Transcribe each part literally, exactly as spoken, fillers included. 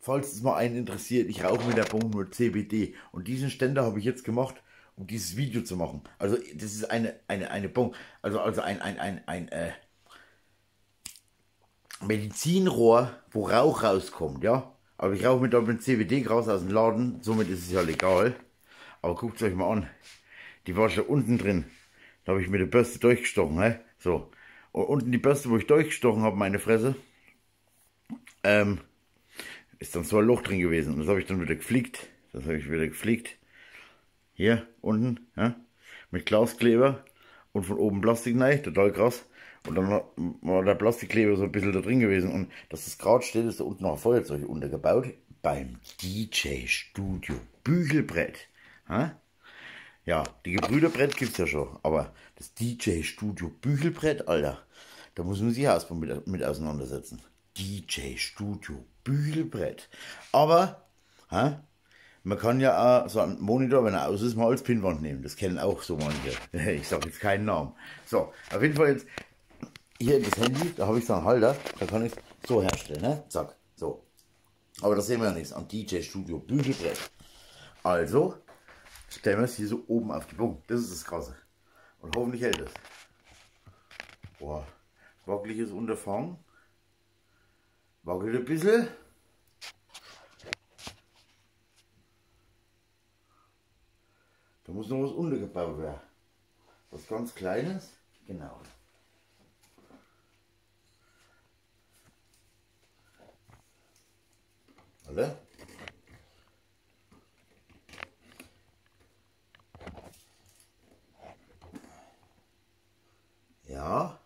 falls es mal einen interessiert, ich rauche mit der Bon nur C B D. Und diesen Ständer habe ich jetzt gemacht, um dieses Video zu machen. Also das ist eine, eine, eine Bon, also, also ein, ein, ein, ein äh, Medizinrohr, wo Rauch rauskommt, ja. Aber ich rauche mit, mit C B D raus aus dem Laden, somit ist es ja legal. Aber guckt es euch mal an, die war schon unten drin. Da habe ich mit der Bürste durchgestochen, ne? So. Und unten die Bürste, wo ich durchgestochen habe, meine Fresse, ähm, ist dann so ein Loch drin gewesen. Und das habe ich dann wieder geflickt. Das habe ich wieder geflickt. Hier unten, ja, mit Glaskleber und von oben Plastik rein, total krass. Und dann war der Plastikkleber so ein bisschen da drin gewesen. Und dass das gerade steht, ist da unten noch ein Feuerzeug untergebaut. Beim D J Studio Bügelbrett. Ja, ja, die Gebrüderbrett gibt es ja schon. Aber das D J Studio Bügelbrett, Alter, da muss man sich erstmal mit, mit auseinandersetzen. D J Studio Bügelbrett. Aber, ha, man kann ja auch so einen Monitor, wenn er aus ist, mal als Pinnwand nehmen. Das kennen auch so manche. Ich sage jetzt keinen Namen. So, auf jeden Fall jetzt hier das Handy, da habe ich so einen Halter, da kann ich es so herstellen, ne? Zack, so. Aber das sehen wir ja nichts am D J Studio Bügelbrett. Also stellen wir es hier so oben auf die Bon. Das ist das Krasse. Und hoffentlich hält es. Boah, wackeliges Unterfangen. Wackelt ein bisschen. Da muss noch was untergebaut werden. Was ganz Kleines. Genau. Alle? Ja.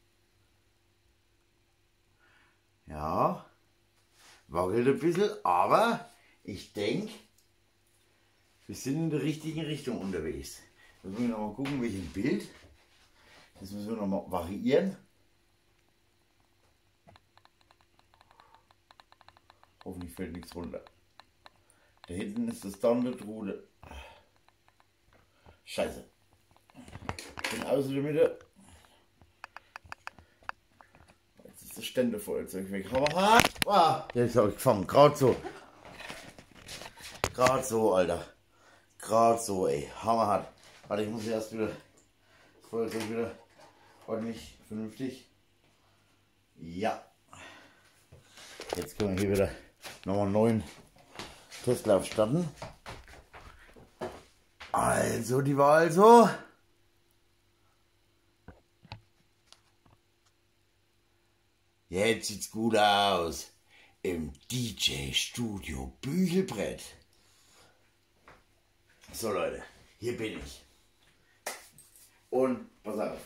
Ja. Wackelt ein bisschen, aber ich denke, wir sind in der richtigen Richtung unterwegs. Jetzt müssen wir noch mal gucken, welches Bild. Das müssen wir noch mal variieren. Hoffentlich fällt nichts runter. Da hinten ist das Download-Ruder. Scheiße. Bin außen in der Mitte. Jetzt ist das Ständefeuerzeug weg. Ah, jetzt habe ich gefangen. Gerade so. Gerade so, Alter. Gerade so, ey. Hammerhart. Warte, ich muss erst wieder das Feuerzeug wieder ordentlich, vernünftig. Ja. Jetzt können wir hier wieder nochmal einen neuen Testlauf starten. Also, die war also. Jetzt sieht's gut aus. Im D J Studio Bügelbrett. So Leute, hier bin ich. Und pass auf.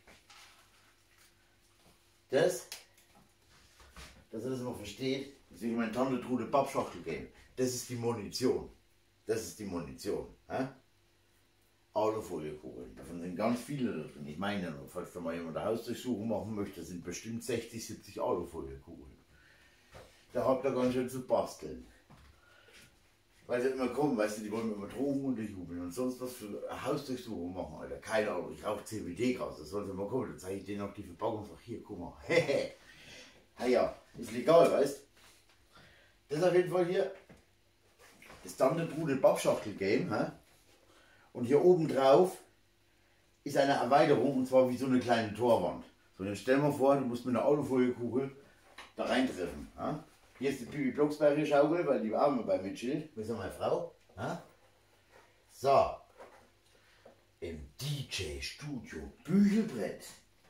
Das, dass ihr das mal versteht, dass ich meine Tante Trude Pappschachtel geben. Das ist die Munition. Das ist die Munition. Äh? Alufoliekugeln. Davon sind ganz viele da drin. Ich meine, falls da mal jemand eine Hausdurchsuchung machen möchte, sind bestimmt sechzig, siebzig Alufoliekugeln. Da habt ihr ganz schön zu basteln. Weil sie immer kommen, weißt du, die wollen immer Drogen unterjubeln und sonst was für Hausdurchsuchung machen, Alter. Keine Ahnung, ich rauche C B D raus, das sollen sie mal kommen. Dann zeige ich denen auch die Verpackung und sage, hier, guck mal. Hehe. Ja, ist legal, weißt du. Das ist auf jeden Fall hier das Tante-Trude Pappschachtel Game. He? Und hier oben drauf ist eine Erweiterung, und zwar wie so eine kleine Torwand. So, dann stell mal vor, du musst mit einer Alufoliekugel da reintreffen. He? Hier ist die Bibi Blocksberger Schaukel, weil die Arme bei mir chillt. Wo ist meine Frau? Ha? So. Im D J Studio Bügelbrett.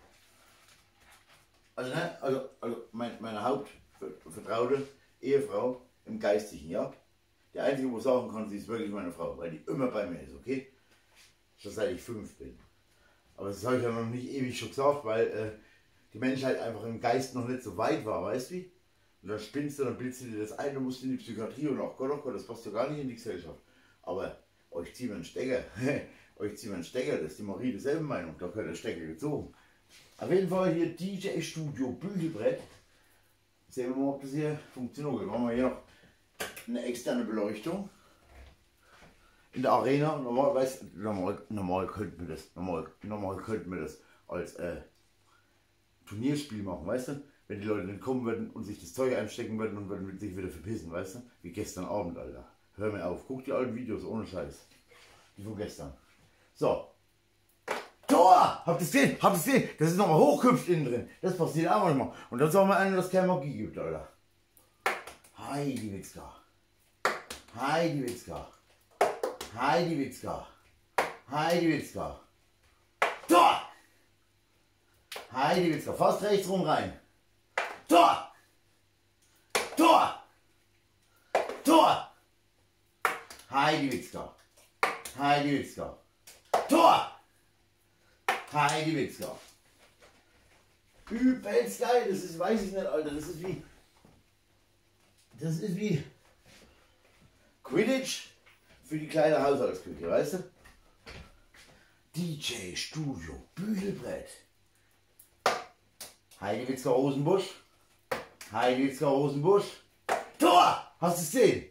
Also, ne? also, also mein, meine Hauptvertraute Ehefrau im Geistigen, ja. Die einzige, wo ich sagen kann, sie ist wirklich meine Frau, weil die immer bei mir ist, okay? Schon seit ich fünf bin. Aber das habe ich ja noch nicht ewig schon gesagt, weil äh, die Menschheit einfach im Geist noch nicht so weit war, weißt du wie? Und dann spinnst du, dann bildest du dir das ein, du musst in die Psychiatrie und ach Gott, oh Gott, das passt ja gar nicht in die Gesellschaft. Aber euch ziehen wir einen Stecker, euch ziehen wir einen Stecker, das ist die Marie derselben Meinung, da gehört der Stecker gezogen. Auf jeden Fall hier D J Studio Bügelbrett. Sehen wir mal, ob das hier funktioniert. Dann machen wir hier noch eine externe Beleuchtung. In der Arena, normal, weißt, normal, normal könnten wir das, normal, normal könnten wir das als äh, Turnierspiel machen, weißt du? wenn die Leute nicht kommen würden und sich das Zeug einstecken würden und würden sich wieder verpissen, weißt du? Wie gestern Abend, Alter. Hör mir auf, guck die alten Videos, ohne Scheiß. Die von gestern. So. Tor! Habt ihr es gesehen? Habt ihr es gesehen? Das ist nochmal hochgehüpft innen drin. Das passiert auch manchmal. Und dann sagen wir einen, dass es keine Magie gibt, Alter. Hi, die Wichser. Hi, die Wichser. Hi, die Wichser. Hi, die Wichser. Tor! Hi, die Wichser. Fast rechts rum rein. Tor! Tor! Tor! Heidi Witzka. Heidi Witzka. Tor! Heidi Witzka. Übelst geil. Das ist, weiß ich nicht, Alter. Das ist wie. Das ist wie. Quidditch für die kleine Haushaltsküche, weißt du? D J Studio Bügelbrett. Heidi Witzka Rosenbusch. Heidi Witzka Rosenbusch. Tor! Hast du es gesehen?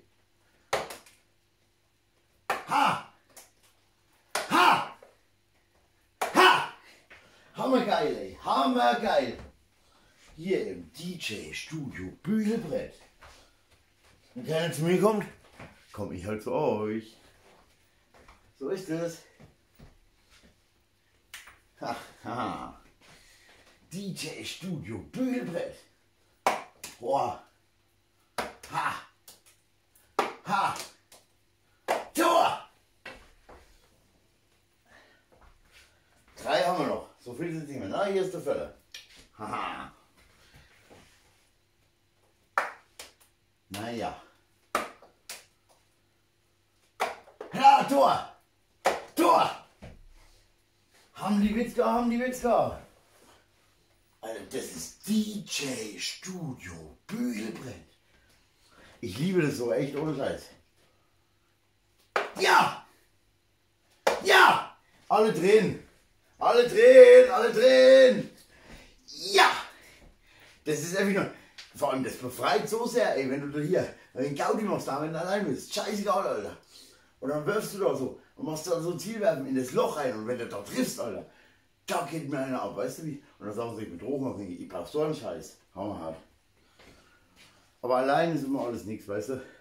Ha! Ha! Ha! Hammergeil, ey. Hammergeil. Hier im D J Studio Bügelbrett. Wenn keiner zu mir kommt, komme ich halt zu euch. So ist es. Ha, ha. D J Studio Bügelbrett. Boah. Ha. Ha. Tor. Drei haben wir noch. So viel sind es nicht mehr. Na, hier ist der Völler. Haha. Naja. Ja, Tor. Tor. Haben die Witzka, haben die Witzka. Alter, das ist D J Studio Bügelbrett. Ich liebe das so, echt ohne Scheiß. Ja! Ja! Alle drin! Alle drin! Alle drin! Ja! Das ist einfach nur. Vor allem, das befreit so sehr, ey, wenn du da hier den Gaudi machst, da wenn du allein bist. Scheißegal, Alter. Und dann wirfst du da so und machst da so ein Zielwerfen in das Loch rein und wenn du da triffst, Alter, da geht mir einer ab, weißt du wie? Und dann sagen sie, ich bin Drogen, ich brauch so einen Scheiß. Hammerhart. Aber allein ist immer alles nichts, weißt du?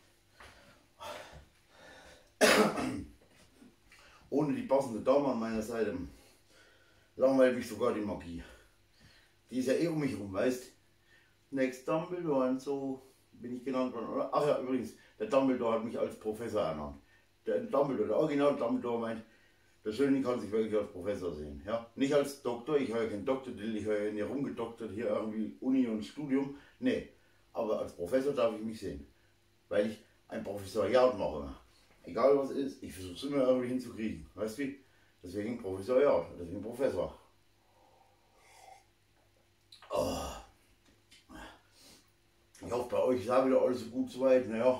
Ohne die passende Dame an meiner Seite langweilt mich sogar die Magie. Die ist ja eh um mich rum, weißt du? Next Dumbledore und so bin ich genannt worden, oder? Ach ja, übrigens, der Dumbledore hat mich als Professor ernannt. Der Dumbledore, der Original Dumbledore meint, der Schöne kann sich wirklich als Professor sehen. Ja? Nicht als Doktor, ich höre keinen Doktor, ich höre nicht rumgedoktert, hier irgendwie Uni und Studium. Nee, aber als Professor darf ich mich sehen. Weil ich ein Professoriat mache. Egal was ist, ich versuche es immer irgendwie hinzukriegen. Weißt du wie? Deswegen Professoriat, deswegen Professor. Oh. Ich hoffe, bei euch ist auch wieder alles so gut soweit. Naja,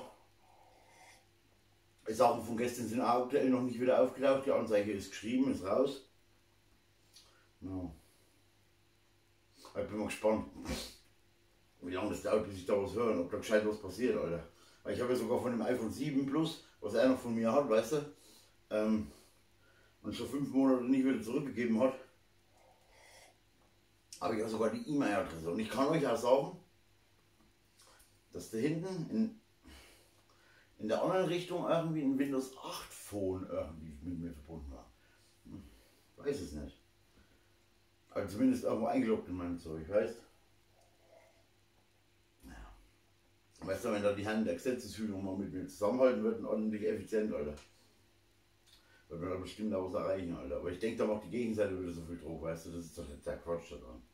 die Sachen von gestern sind auch aktuell noch nicht wieder aufgetaucht. Die Anzeige ist geschrieben, ist raus. No. Ich bin mal gespannt, wie lange das dauert, bis ich da was höre und ob da gescheit was passiert, Alter. Weil ich habe ja sogar von dem iPhone sieben Plus, was er noch von mir hat, weißt du, ähm, und schon fünf Monate nicht wieder zurückgegeben hat, habe ich ja sogar die E-Mail-Adresse. Und ich kann euch auch sagen, dass da hinten in, in der anderen Richtung irgendwie ein Windows acht Phone irgendwie mit mir verbunden war. Hm, weiß es nicht. Also zumindest irgendwo eingeloggt in meinem Zeug, weißt du? Ja. Weißt du, wenn da die Herren der Gesetzeshütung mal mit mir zusammenhalten würden, ordentlich effizient, Alter. Wird man da bestimmt auch was erreichen, Alter. Aber ich denke, da macht die Gegenseite wieder so viel Druck, weißt du, das ist doch jetzt der Quatsch da dran.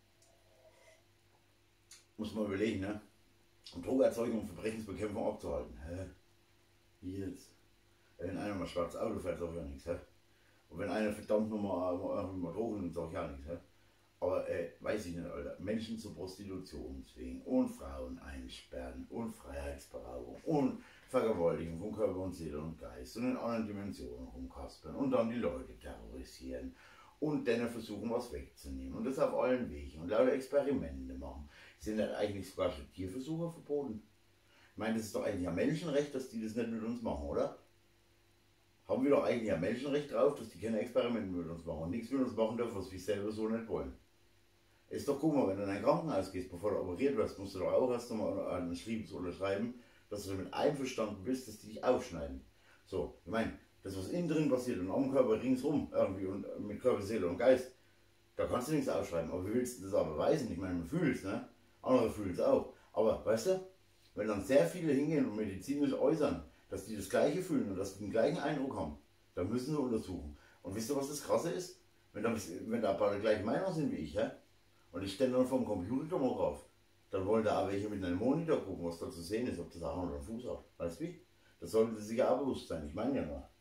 Muss man überlegen, ne? Um Drogerzeugung und Verbrechensbekämpfung abzuhalten. Hä? Wie jetzt? Wenn einer mal schwarzes Auto fährt, sag ich ja nichts, hä? Und wenn einer verdammt nochmal mal, mal Drogen nimmt, sag ich ja nichts, hä? Aber äh, weiß ich nicht, Alter. Menschen zur Prostitution zwingen und Frauen einsperren und Freiheitsberaubung und Vergewaltigung von Körper und Seele und Geist und in anderen Dimensionen rumkaspern und dann die Leute terrorisieren und denen versuchen, was wegzunehmen und das auf allen Wegen und lauter Experimente machen. Sind dann eigentlich sogar schon Tierversuche verboten? Ich meine, das ist doch eigentlich ein Menschenrecht, dass die das nicht mit uns machen, oder? Haben wir doch eigentlich ein Menschenrecht drauf, dass die keine Experimente mit uns machen und nichts mit uns machen dürfen, was wir selber so nicht wollen. Ist doch, guck mal, wenn du in ein Krankenhaus gehst, bevor du operiert wirst, musst du doch auch erst nochmal einen Schrieb unterschreiben, dass du damit einverstanden bist, dass die dich aufschneiden. So, ich meine, das, was innen drin passiert und am Körper ringsrum, irgendwie und mit Körper, Seele und Geist, da kannst du nichts aufschreiben. Aber wie willst du das aber beweisen? Ich meine, man fühlt es, ne? Andere fühlen es auch. Aber, weißt du, wenn dann sehr viele hingehen und medizinisch äußern, dass die das Gleiche fühlen und dass die den gleichen Eindruck haben, dann müssen sie untersuchen. Und wisst ihr, was das Krasse ist? Wenn da, wenn da beide gleiche Meinung sind wie ich, hä? Und ich stelle dann vor dem Computer mal drauf, dann wollen da auch welche mit einem Monitor gucken, was da zu sehen ist, ob das Arm oder Fuß hat. Weißt du wie? Das sollte sich ja auch bewusst sein. Ich meine ja nur.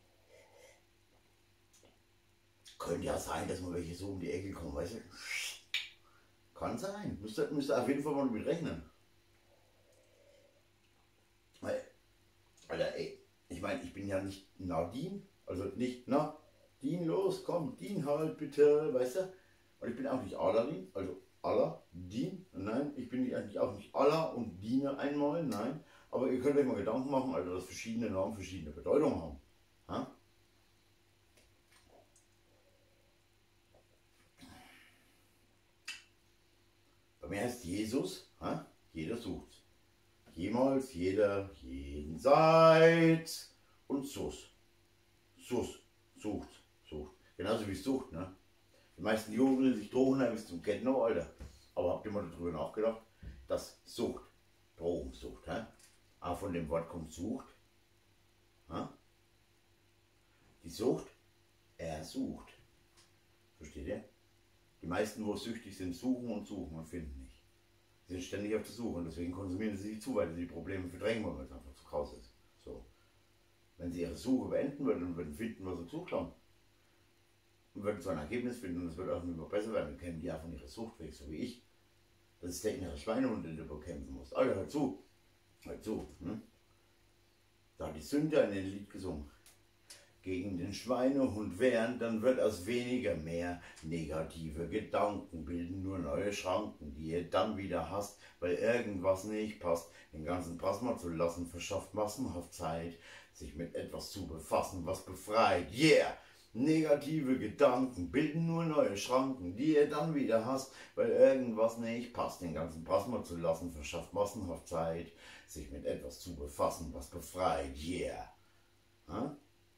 Könnte ja sein, dass mal welche so um die Ecke kommen, weißt du? Kann sein. Müsste, müsste auf jeden Fall mal damit rechnen. Weil, Alter, ey, ich meine, ich bin ja nicht Nadine, also nicht, na, Dien los, komm, Dien halt bitte, weißt du? Und ich bin auch nicht Aladin, also Allah, Dien, nein, ich bin nicht, eigentlich auch nicht Allah und diene einmal, nein. Aber ihr könnt euch mal Gedanken machen, also dass verschiedene Namen verschiedene Bedeutungen haben. Ha? Bei mir heißt Jesus, ha? Jeder sucht. Jemals, jeder, jeden Seit und Sus. Sus, sucht, sucht. Genauso wie Sucht, ne? Die meisten Jugendlichen sich Drogen nehmen bis zum Kettenau, Alter. Aber habt ihr mal darüber nachgedacht, dass Sucht, Drogensucht, hä? Auch von dem Wort kommt Sucht. Hä? Die Sucht, er sucht. Versteht ihr? Die meisten, wo süchtig sind, suchen und suchen und finden nicht. Sie sind ständig auf der Suche und deswegen konsumieren sie sich zu, weil sie die Probleme verdrängen wollen, weil es einfach zu krass ist. So. Wenn sie ihre Suche beenden würden und würden finden, was sie gesucht haben, und würden so ein Ergebnis finden und es wird auch immer besser werden, dann kämen die ja von ihrer Sucht weg, so wie ich. Das ist der innere Schweinehund, den du bekämpfen musst. Alter, hör zu. Hör zu. Hm? Da hat die Sünder in den Lied gesungen. Gegen den Schweinehund wehren, dann wird aus weniger mehr. Negative Gedanken bilden nur neue Schranken, die ihr dann wieder hasst, weil irgendwas nicht passt. Den ganzen Plasma zu lassen, verschafft massenhaft Zeit, sich mit etwas zu befassen, was befreit. Yeah! Negative Gedanken bilden nur neue Schranken, die ihr dann wieder hasst, weil irgendwas nicht passt. Den ganzen Plasma zu lassen, verschafft massenhaft Zeit, sich mit etwas zu befassen, was befreit. Yeah! Ha?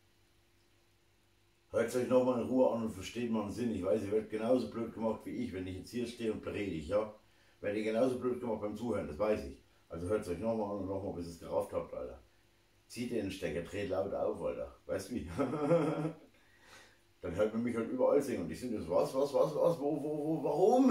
Hört es euch nochmal in Ruhe an und versteht mal den Sinn. Ich weiß, ihr werdet genauso blöd gemacht wie ich, wenn ich jetzt hier stehe und predige, ja? Werdet ihr genauso blöd gemacht beim Zuhören, das weiß ich. Also hört es euch nochmal an und nochmal, bis ihr es gerafft habt, Alter. Zieht den Stecker, dreht laut auf, Alter. Weißt du wie? Dann hört man mich halt überall singen und ich sind das was, was, was, was, wo, wo, wo, warum?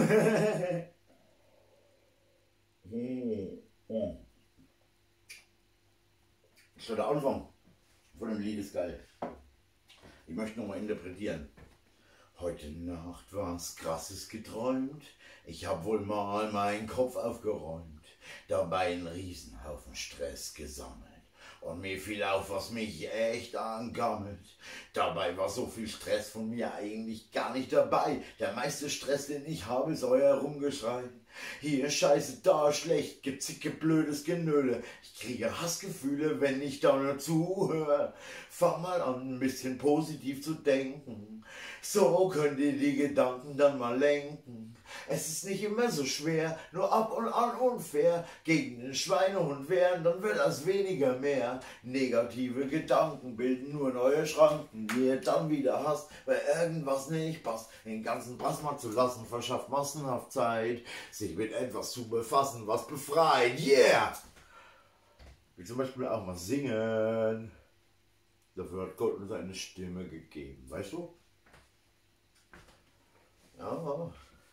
So, der Anfang von dem Lied ist geil. Ich möchte nochmal interpretieren. Heute Nacht was Krasses geträumt. Ich hab wohl mal meinen Kopf aufgeräumt. Dabei einen Riesenhaufen Stress gesammelt. Und mir fiel auf, was mich echt angammelt. Dabei war so viel Stress von mir eigentlich gar nicht dabei. Der meiste Stress, den ich habe, ist euer Rumgeschrei. Hier Scheiße, da schlecht, Gezicke, blödes Genöle. Ich kriege Hassgefühle, wenn ich da nur zuhöre. Fang mal an, ein bisschen positiv zu denken. So könnt ihr die Gedanken dann mal lenken. Es ist nicht immer so schwer, nur ab und an unfair. Gegen den Schweinehund wehren, dann wird das weniger mehr. Negative Gedanken bilden nur neue Schranken, die ihr dann wieder hasst, weil irgendwas nicht passt. Den ganzen Plasma zu lassen, verschafft massenhaft Zeit, sich mit etwas zu befassen, was befreit. Yeah! Wie zum Beispiel auch mal singen. Dafür hat Gott uns eine Stimme gegeben, weißt du? Ja,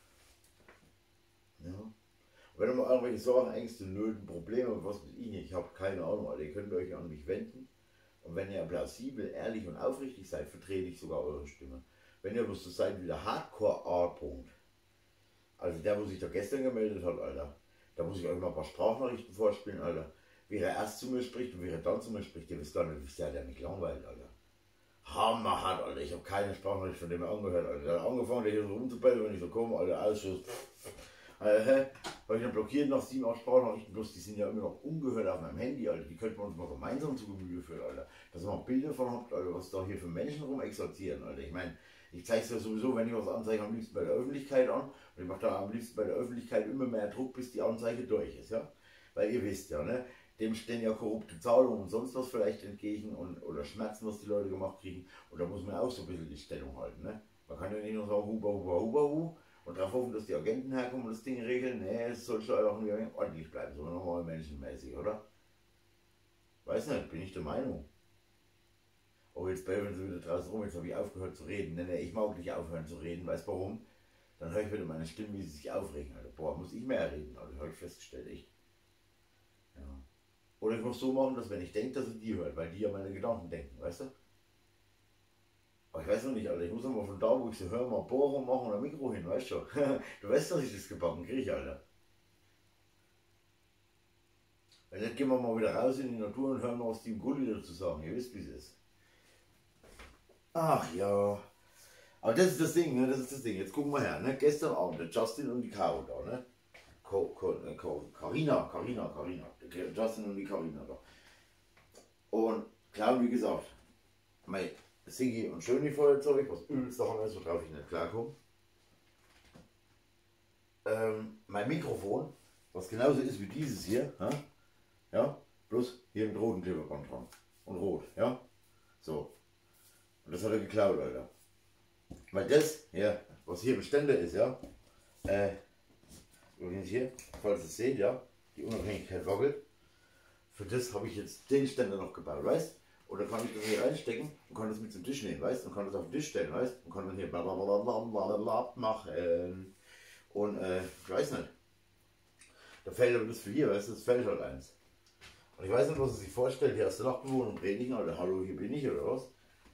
ja. Wenn ihr mal irgendwelche Sorgen, Ängste, Nöten, Probleme, was weiß ich nicht, ich habe keine Ahnung, Alter, ihr könnt euch an mich wenden. Und wenn ihr plausibel, ehrlich und aufrichtig seid, vertrete ich sogar eure Stimme. Wenn ihr bloß so seid wie der Hardcore A-Punkt, also der, wo sich da gestern gemeldet hat, Alter, da muss ich euch mal ein paar Sprachnachrichten vorspielen, Alter. Wie er erst zu mir spricht und wie er dann zu mir spricht, ihr wisst gar nicht, wie sehr der mich langweilt, Alter. Hammerhart, Alter, ich habe keine Sprachnachricht von dem angehört, Alter. Der hat angefangen, der hier so rumzubellen, wenn ich so komme, Alter, Ausschuss. Äh, weil ich dann blockiert nach sieben, acht Sprachnachrichten, bloß die sind ja immer noch ungehört auf meinem Handy, Alter. Die könnten wir uns mal gemeinsam zu Gemüte führen, Alter. Dass ihr mal Bilder von habt, Alter, was da hier für Menschen rumexerzieren, Alter. Ich meine, ich zeige es ja sowieso, wenn ich was anzeige, am liebsten bei der Öffentlichkeit an. Und ich mache da am liebsten bei der Öffentlichkeit immer mehr Druck, bis die Anzeige durch ist, ja. Weil ihr wisst ja, ne, dem stehen ja korrupte Zahlungen und sonst was vielleicht entgegen und, oder Schmerzen, was die Leute gemacht kriegen. Und da muss man auch so ein bisschen die Stellung halten, ne. Man kann ja nicht nur sagen, huba, huba, huba, huba. Und darauf hoffen, dass die Agenten herkommen und das Ding regeln. Nee, es soll schon einfach nur ordentlich bleiben, so normal menschenmäßig, oder? Weiß nicht, bin ich der Meinung. Oh, jetzt belfen sie wieder draußen rum, jetzt habe ich aufgehört zu reden. Nee, nee, ich mag nicht aufhören zu reden, weißt du warum? Dann höre ich wieder meine Stimme, wie sie sich aufregen, Alter. Boah, muss ich mehr reden, Alter, habe ich festgestellt, echt. Ja. Oder ich muss so machen, dass wenn ich denke, dass sie die hört, weil die ja meine Gedanken denken, weißt du? Aber ich weiß noch nicht, Alter, ich muss aber von da, wo ich sie höre, mal Bohren machen und ein Mikro hin, weißt du schon. Du weißt, dass ich das gebacken kriege, Alter. Weil jetzt gehen wir mal wieder raus in die Natur und hören mal, was die im Gulli dazu sagen. Ihr wisst, wie es ist. Ach ja. Aber das ist das Ding, ne? Das ist das Ding. Jetzt gucken wir her, ne? Gestern Abend, der Justin und die Caro da, ne? Carina, Carina, Carina. Justin und die Carina da. Und klar, wie gesagt, mein Sigi und Schöni Feuerzeug, was übelst daran ist, worauf ich nicht klarkomme. Ähm, mein Mikrofon, was genauso ist wie dieses hier, ja, ja, bloß hier mit roten Klebeband dran. Und rot, ja. So. Und das hat er geklaut, Alter. Weil das, ja, was hier Bestände ist, ja, äh, übrigens hier, falls ihr es seht, ja, die Unabhängigkeit wackelt. Für das habe ich jetzt den Ständer noch gebaut, weißt? Oder kann ich das hier reinstecken und kann das mit zum Tisch nehmen, weißt? Und kann das auf den Tisch stellen, weißt? Und kann dann hier blablabla machen. Und äh, ich weiß nicht. Da fällt aber das für hier, weißt du, das fällt halt eins. Und ich weiß nicht, was er sich vorstellt, hier aus der Nachtbewohnung predigen, oder hallo, hier bin ich, oder was?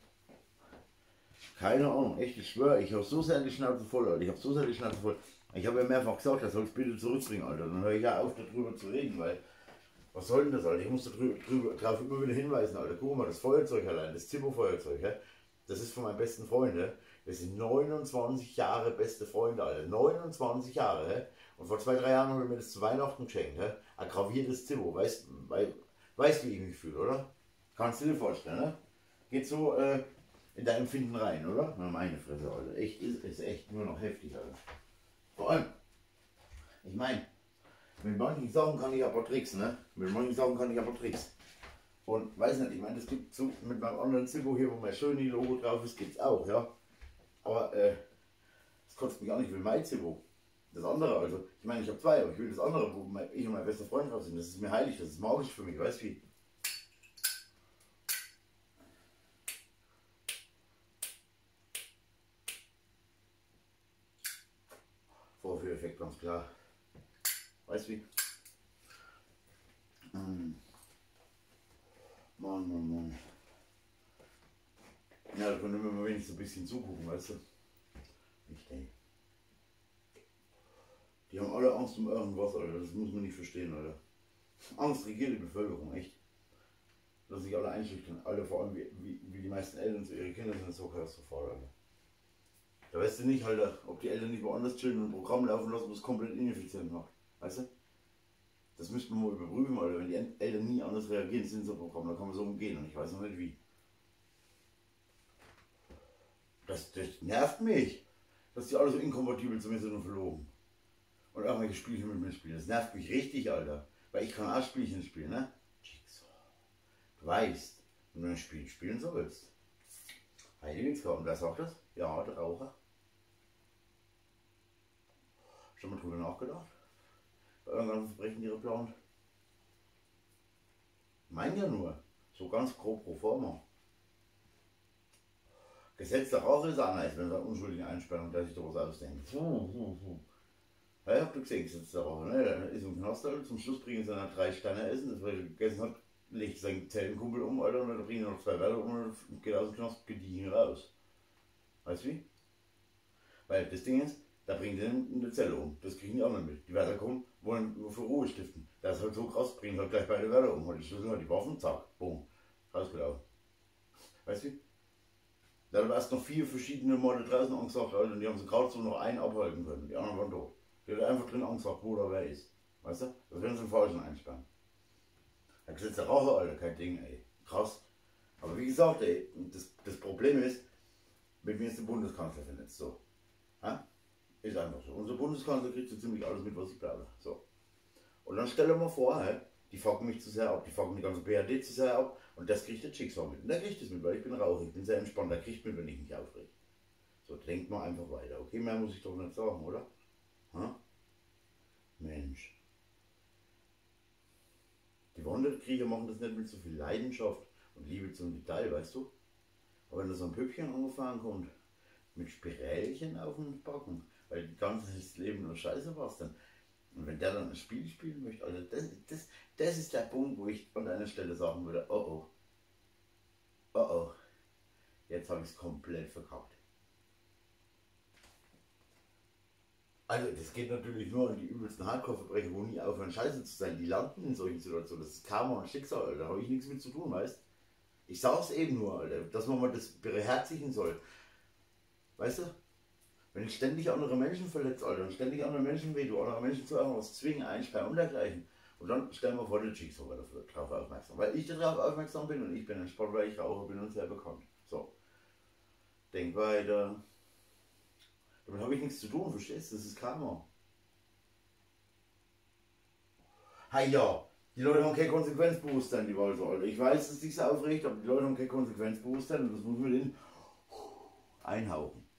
Keine Ahnung, echt, ich schwöre, ich habe so sehr die Schnauze voll, Alter. Ich habe so sehr die Schnauze voll. Ich habe ja mehrfach gesagt, er soll es bitte zurückbringen, Alter. Dann höre ich ja auf, darüber zu reden, weil, was soll denn das, Alter? Ich muss darüber, drüber, drauf immer wieder hinweisen, Alter. Guck mal, das Feuerzeug allein, das Zimmer-Feuerzeug, das ist von meinen besten Freunden. Wir sind neunundzwanzig Jahre beste Freunde, Alter. neunundzwanzig Jahre, he? Und vor zwei, drei Jahren haben wir mir das zu Weihnachten geschenkt, he? Ein graviertes Zimmer, weißt du, weißt, wie ich mich fühle, oder? Kannst du dir vorstellen, ne? Geht so, äh, in dein Empfinden rein, oder? Na, meine Fresse, Alter. Echt, ist, ist echt nur noch heftig, Alter. Vor allem, ich meine, mit manchen Sachen kann ich aber Tricks, ne? Mit manchen Sachen kann ich aber Tricks. Und weiß nicht, ich meine, das gibt so mit meinem anderen Zimmer hier, wo mein Schöni-Logo drauf ist, gibt's auch, ja. Aber, äh, das kotzt mich auch nicht, ich will mein Zimmer. Das andere, also, ich meine, ich habe zwei, aber ich will das andere, wo mein, ich und mein bester Freund drauf sind. Das ist mir heilig, das ist magisch für mich, weißt du wie? Vorführeffekt, ganz klar. Weißt du wie? Mm. Mann, Mann, Mann. Ja, da können wir mal wenigstens ein bisschen zugucken, weißt du? Ich denke. Die haben alle Angst um irgendwas, Alter. Das muss man nicht verstehen, Alter. Angst regiert die Bevölkerung, echt. Dass sich alle einschüchtern. Alle, vor allem wie, wie, wie die meisten Eltern zu ihren Kindern sind, so katastrophal, Alter. Da weißt du nicht, Alter, ob die Eltern nicht woanders chillen und ein Programm laufen lassen, was komplett ineffizient macht. Weißt du? Das müsste man mal überprüfen, Alter. Wenn die Eltern nie anders reagieren, sind so ein Programm, dann kann man so umgehen und ich weiß noch nicht wie. Das, das nervt mich, dass die alle so inkompatibel zu mir sind und verloben. Und irgendwelche Spielchen mit mir spielen. Das nervt mich richtig, Alter. Weil ich kann auch Spielchen spielen, ne? Jigsaw. Du weißt, wenn du ein Spiel spielen sollst. Heiligskorn, wer sagt das? Ja, der Raucher. Schon mal drüber nachgedacht? Bei irgendeinem Verbrechen ihre Plan? Mein ja nur. So ganz grob pro forma. Gesetz der Raucher ist auch nice, wenn er unschuldigen Einsperrung, der sich da was ausdenkt. Hm, hm, hm. Ja, habt ihr gesehen, Gesetz der Raucher, ne? Der ist im Knast, Alter. Zum Schluss bringen sie dann drei Sterne essen, das, was er gegessen hat, legt seinen Zellenkumpel um, Alter, und dann bringen sie noch zwei Welle um und geht aus dem Knast gediegen raus. Weißt du wie? Weil das Ding ist, da bringt er in der Zelle um. Das kriegen die anderen mit. Die Wärter kommen, wollen nur für Ruhe stiften. Das ist halt so krass, bringen halt gleich beide Wärter um. Halt die Schlüssel, halt die Waffen, zack, boom, rausgelaufen. Weißt du wie? Da haben erst noch vier verschiedene Morde draußen angesagt, Alter, und die haben sie gerade so noch einen abhalten können. Die anderen waren tot. Die hat einfach drin Angst vor, wo oder wer ist. Weißt du? Das werden sie im Falschen einsperren. Da sitzt der Raucher, Alter, kein Ding, ey. Krass. Aber wie gesagt, ey, das, das Problem ist, mit mir ist der Bundeskanzler vernetzt. So. Ha? Ist einfach so. Unser Bundeskanzler kriegt so ziemlich alles mit, was ich glaube. So. Und dann stell dir mal vor, hey, die fucken mich zu sehr ab, die fucken die ganze B R D zu sehr ab und das kriegt der Jigsaw mit. Und der kriegt es mit, weil ich bin rauchig, ich bin sehr entspannt, der kriegt mit, wenn ich mich aufreg. So, denkt mal einfach weiter. Okay, mehr muss ich doch nicht sagen, oder? Ha? Mensch. Die Wanderkrieger machen das nicht mit so viel Leidenschaft und Liebe zum Detail, weißt du? Aber wenn da so ein Püppchen angefahren kommt, mit Spirälchen auf dem Backen, weil die ganze Leben nur Scheiße war dann. Und wenn der dann ein Spiel spielen möchte, also das, das, das ist der Punkt, wo ich an einer Stelle sagen würde, oh oh, oh oh, jetzt habe ich es komplett verkackt. Also das geht natürlich nur an die übelsten Hardcore-Verbrecher, wo nie aufhören scheiße zu sein, die landen in solchen Situationen, das ist Karma und Schicksal, Alter. Da habe ich nichts mit zu tun, weißt. Ich sag's eben nur, Alter, dass man mal das beherzigen soll, weißt du? Wenn ich ständig andere Menschen verletze, Alter, und ständig andere Menschen weh, du andere Menschen zu irgendwas zwingen, einsperren und dergleichen. Und dann stellen wir vor, der Jigsaw war dafür drauf aufmerksam. Weil ich darauf aufmerksam bin und ich bin entspannt, weil ich rauche bin und sehr bekannt. So. Denk weiter. Damit habe ich nichts zu tun, verstehst du? Das ist Karma. Ha ja, die Leute haben kein Konsequenzbewusstsein, die Walser, Alter. Ich weiß, dass dich so aufregt, aber die Leute haben kein Konsequenzbewusstsein und das muss man denen einhauchen.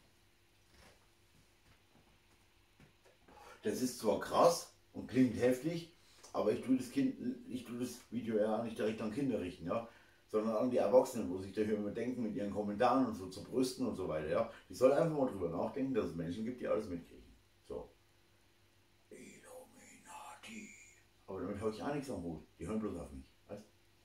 Das ist zwar krass und klingt heftig, aber ich tue das Kind, ich tue das Video ja nicht direkt an Kinder richten, ja, sondern an die Erwachsenen, wo sich da immer denken mit ihren Kommentaren und so zu brüsten und so weiter, ja. Die sollen einfach mal drüber nachdenken, dass es Menschen gibt, die alles mitkriegen. So. Illuminati. Aber damit habe ich auch nichts am Hut. Die hören bloß auf mich, weißt?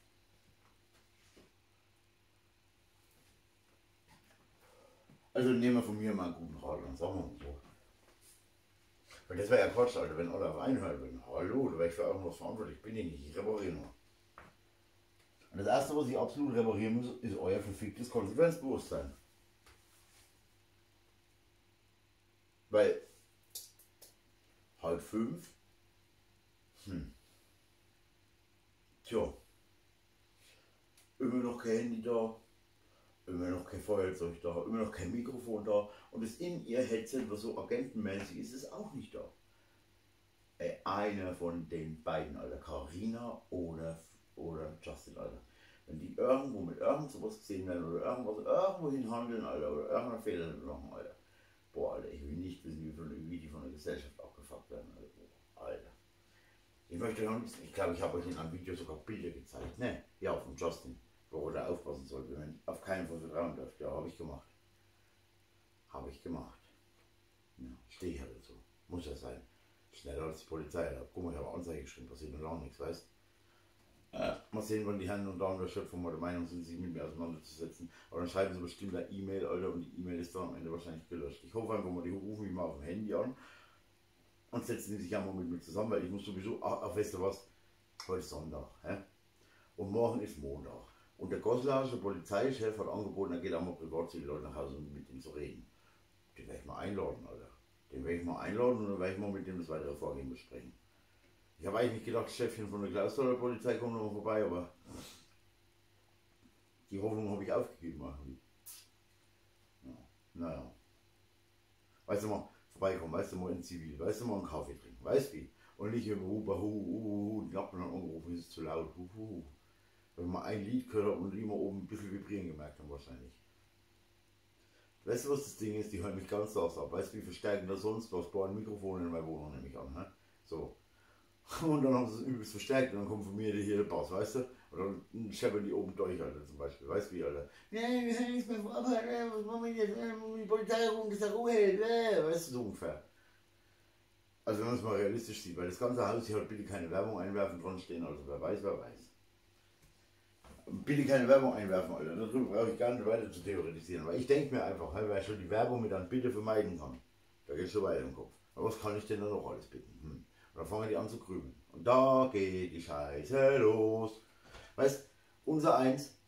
Also nehmen wir von mir mal einen guten Rat an, sagen wir mal so. Weil das wäre ja Quatsch, Alter, wenn alle auf einen hören würden. Hallo, da wäre ich für irgendwas verantwortlich. Bin ich nicht, ich repariere nur. Und das erste, was ich absolut reparieren muss, ist euer verficktes Konsequenzbewusstsein. Weil halb fünf, hm, tja, immer noch kein Handy da, immer noch kein Feuerzeug da, immer noch kein Mikrofon da und das in ihr Headset, was so agentenmäßig ist, ist auch nicht da. Ey, einer von den beiden, Alter, Carina oder, oder Justin, Alter. Wenn die irgendwo mit irgend sowas gesehen werden oder irgendwas, irgendwo hin handeln, Alter, oder irgendeinen Fehler machen, Alter. Boah, Alter, ich will nicht wissen, wie, von, wie die von der Gesellschaft abgefuckt werden, Alter. Boah, Alter. Ich möchte noch nicht, ich glaube, ich habe euch in einem Video sogar Bilder gezeigt, ne? Ja, von Justin. Wo er da aufpassen sollte, wenn auf keinen Fall vertrauen darf. Ja, habe ich gemacht. Habe ich gemacht. Ja, stehe ich halt dazu. Muss ja sein. Schneller als die Polizei. Da, guck mal, ich habe Anzeige geschrieben, passiert noch lange nichts, weißt du? Äh, mal sehen, wann die Herren und Damen der Schöpfung der Meinung sind, sich mit mir auseinanderzusetzen. Aber dann schreiben sie bestimmt eine E-Mail, Alter, und die E-Mail ist dann am Ende wahrscheinlich gelöscht. Ich hoffe einfach mal, die rufen mich mal auf dem Handy an und setzen die sich ja mal mit mir zusammen, weil ich muss sowieso, ach, ach weißt du was, heute ist Sonntag, hä? Und morgen ist Montag. Und der Goslarische Polizeichef hat angeboten, er geht auch mal privat zu den Leuten nach Hause, um mit ihnen zu reden. Den werde ich mal einladen, Alter. Den werde ich mal einladen und dann werde ich mal mit dem das weitere Vorgehen besprechen. Ich habe eigentlich nicht gedacht, das Chefchen von der Klausthal Polizei kommt noch mal vorbei, aber die Hoffnung habe ich aufgegeben. Ja, naja. Weißt du mal, vorbeikommen, weißt du mal in Zivil, weißt du mal einen Kaffee trinken, weißt du wie? Und nicht immer Huber, hu, hu, hu, die Nachbarn haben angerufen, ist es zu laut, hu, hu, hu. Wenn man ein Lied gehört und immer oben ein bisschen vibrieren gemerkt haben wahrscheinlich. Weißt du, was das Ding ist? Die hören mich ganz saß ab. Weißt du, wie verstärken das sonst was? Bauen Mikrofone in meiner Wohnung nämlich an. Ne? So. Und dann haben sie es übelst verstärkt und dann kommt von mir hier der Bass, weißt du? Und dann scheppern die oben durch, Alter, zum Beispiel. Weißt du wie, Alter? Ja, wir hören nichts mehr vom Abhalt, was machen wir jetzt? Die Polizei rum, dass er Ruhe hält, weißt du, so ungefähr. Also wenn man es mal realistisch sieht, weil das ganze Haus hier hat bitte keine Werbung einwerfen dran stehen, also wer weiß, wer weiß. Bitte keine Werbung einwerfen, Alter. Darüber brauche ich gar nicht weiter zu theoretisieren. Weil ich denke mir einfach, weil ich schon die Werbung mit einem Bitte vermeiden kann. Da geht es schon weiter im Kopf. Aber was kann ich denn da noch alles bitten? Hm. Und dann fangen die an zu grübeln. Und da geht die Scheiße los. Weißt, unser Eins,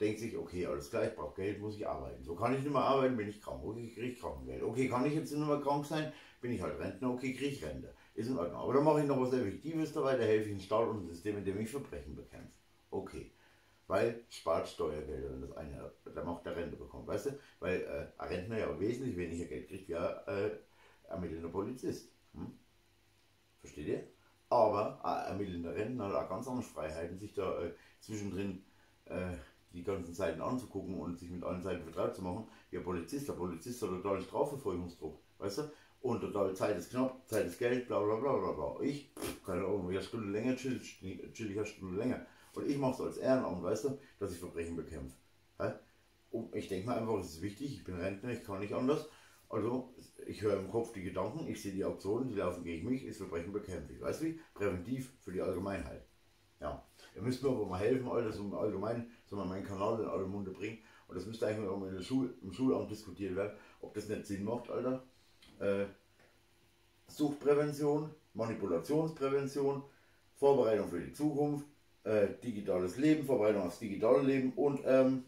denkt sich, okay, alles klar, ich brauche Geld, muss ich arbeiten. So kann ich nicht mehr arbeiten, bin ich krank, okay, kriege ich Krankengeld. Okay, kann ich jetzt nicht mehr krank sein, bin ich halt Rentner, okay, kriege ich Rente. Ist in Ordnung. Aber dann mache ich noch was Effektives dabei, da helfe ich dem Staat und dem System, in dem ich Verbrechen bekämpfe. Okay. Weil spart Steuergelder, wenn das eine, der macht der Rente bekommt, weißt du? Weil äh, ein Rentner ja wesentlich weniger Geld kriegt wie ein äh, ermittelnder Polizist. Hm? Versteht ihr? Aber ein ermittelnder Rentner hat auch ganz andere Freiheiten, sich da äh, zwischendrin äh, die ganzen Seiten anzugucken und sich mit allen Seiten vertraut zu machen. Wie ein Polizist. Der Polizist hat totalen Strafverfolgungsdruck, weißt du? Und total Zeit ist knapp, Zeit ist Geld, bla bla bla bla bla. Ich, pff, keine Ahnung, eine Stunde länger chill, chill ich eine Stunde länger. Und ich mache es als Ehrenamt, weißt du, dass ich Verbrechen bekämpfe. Und ich denke mir einfach, es ist wichtig, ich bin Rentner, ich kann nicht anders. Also, ich höre im Kopf die Gedanken, ich sehe die Aktionen, die laufen gegen mich, ist Verbrechen bekämpfe ich. Weißt du wie? Präventiv für die Allgemeinheit. Ja. Ihr müsst mir aber mal helfen, Alter, so allgemein, so mal meinen Kanal in alle Munde bringen. Und das müsste eigentlich auch mal in der Schule, im Schulamt diskutiert werden, ob das nicht Sinn macht, Alter. Äh, Suchtprävention, Manipulationsprävention, Vorbereitung für die Zukunft, äh, digitales Leben, Vorbereitung aufs digitale Leben und ähm,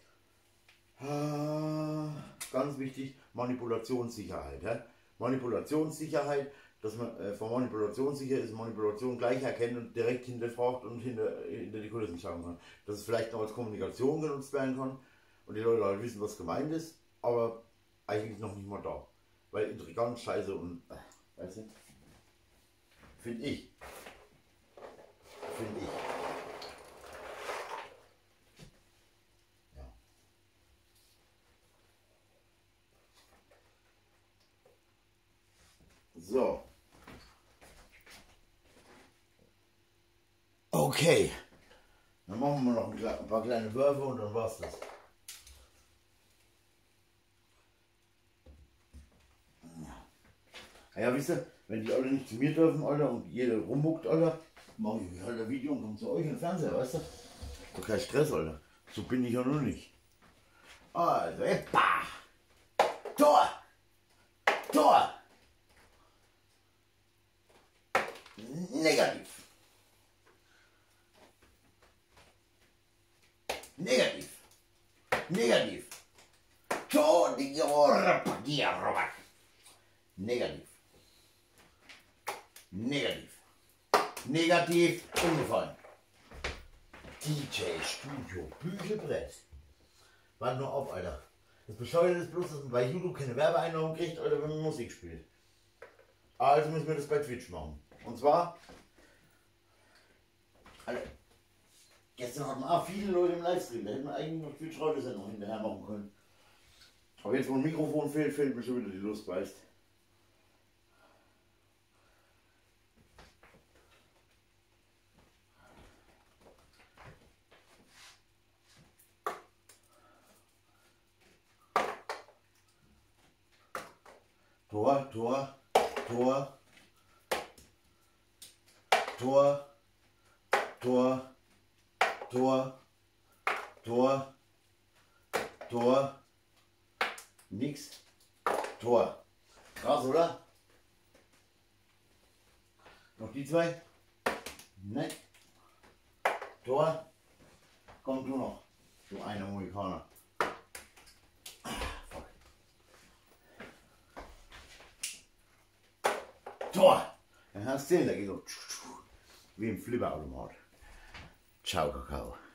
äh, ganz wichtig, Manipulationssicherheit. Hä? Manipulationssicherheit, dass man äh, von Manipulation sicher ist, Manipulation gleich erkennt und direkt hinterfragt und hinter, hinter die Kulissen schauen kann. Dass es vielleicht noch als Kommunikation genutzt werden kann und die Leute halt wissen, was gemeint ist, aber eigentlich noch nicht mal da. Weil intrigant, scheiße und, äh, weißt du, finde ich. Finde ich. Ja. So. Okay. Dann machen wir noch ein paar kleine Würfe und dann war's das. Ja, wisst ihr, wenn die alle nicht zu mir dürfen, Alter, und jeder rummuckt, Alter, mache ich halt ein Video und komme zu euch in den Fernseher, weißt du? Doch kein Stress, Alter. So bin ich ja noch nicht. Also, eppa! Tor! Tor! Negativ! Negativ! Negativ! Tor, die Negativ! Negativ. Negativ umgefallen. D J Studio Bügelbrett. Warte nur auf, Alter. Das Bescheuerte ist bloß, dass man bei YouTube keine Werbeeinnahmen kriegt, Alter, wenn man Musik spielt. Also müssen wir das bei Twitch machen. Und zwar, Alter, gestern hatten auch viele Leute im Livestream. Da hätten wir eigentlich noch Twitch-Radiosendung hinterher machen können. Aber jetzt, wo ein Mikrofon fehlt, fehlt mir schon wieder die Lust, weißt. Tor, Tor, Tor, Tor, Tor, Tor, Tor, Tor, nix, Tor. Krass, oder? Noch die zwei? Ne? Tor, komm du noch, du eine Mohikaner. Tor! Dann hast du gesehen, da geht so wie im Flipperautomat. Ciao, Kakao.